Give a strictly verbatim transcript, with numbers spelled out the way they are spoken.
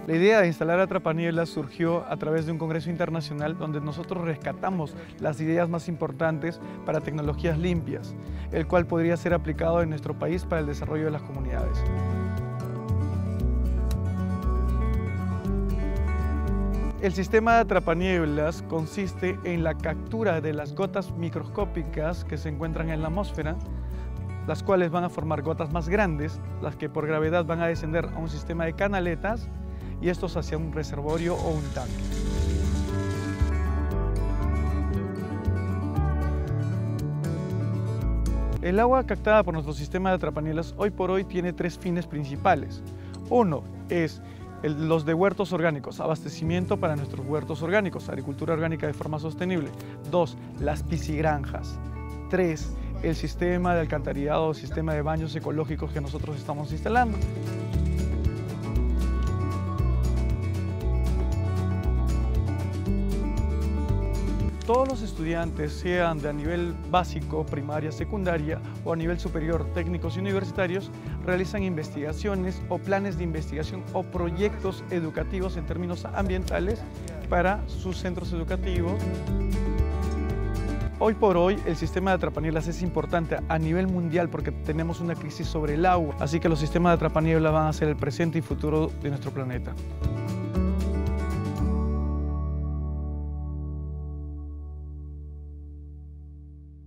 La idea de instalar atrapanieblas surgió a través de un congreso internacional donde nosotros rescatamos las ideas más importantes para tecnologías limpias, el cual podría ser aplicado en nuestro país para el desarrollo de las comunidades. El sistema de atrapanieblas consiste en la captura de las gotas microscópicas que se encuentran en la atmósfera, las cuales van a formar gotas más grandes, las que por gravedad van a descender a un sistema de canaletas y estos hacia un reservorio o un tanque. El agua captada por nuestro sistema de atrapanieblas hoy por hoy tiene tres fines principales. Uno es el, los de huertos orgánicos, abastecimiento para nuestros huertos orgánicos, agricultura orgánica de forma sostenible. Dos, las piscigranjas. Tres, el sistema de alcantarillado o sistema de baños ecológicos que nosotros estamos instalando. Todos los estudiantes, sean de a nivel básico, primaria, secundaria o a nivel superior, técnicos y universitarios, realizan investigaciones o planes de investigación o proyectos educativos en términos ambientales para sus centros educativos. Hoy por hoy el sistema de atrapanieblas es importante a nivel mundial porque tenemos una crisis sobre el agua, así que los sistemas de atrapanieblas van a ser el presente y futuro de nuestro planeta.